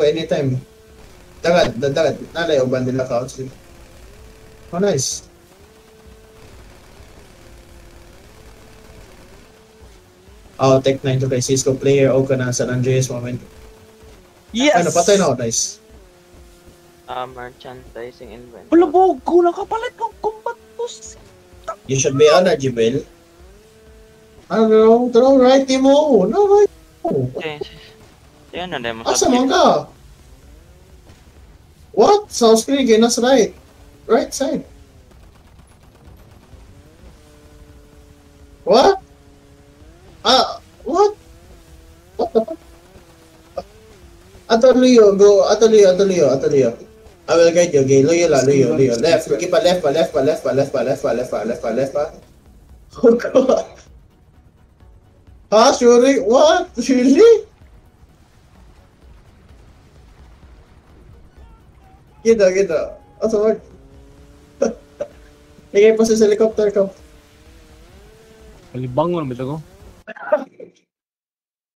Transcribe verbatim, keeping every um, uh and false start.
anytime. Dagad, dagad. Nalay uban nila couch. Oh, nice. Oh, Tech nine to kay Cisco player o ka na San Andreas moment. Yes! Ano, patay na ako, nice. Uh, merchandising inventory. Palabog ko, nakapalit ng combat boost. You should be on a Jibel. Ano, throw right mo. No, right mo. Okay. Yan na demo. Asa man ka? What? Sa screen, kayo nasa right. Right side. What? Ah, what? What the fuck? Ato Leo, go. Ato Leo, Ato Leo, Ato Leo. I will guide you, okay? Leo la, Leo, Leo. Left. Keep a left, pa, left, pa, left, pa, left, pa, left, pa, left, pa, left, pa, left, pa. Oh god. Ah, sorry. What? Really? Kita, kita. Asa wag? Hingay pa sa helicopter ko. Palibangon, bitaw ko.